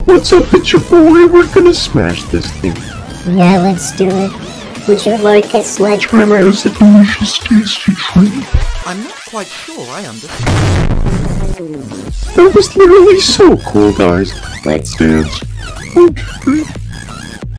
What's up with your boy? We're gonna smash this thing. Yeah, let's do it. Would you like a sledgehammer? How's a delicious tasty treat? I'm not quite sure I understand. That was literally so cool, guys. Let's dance. Okay.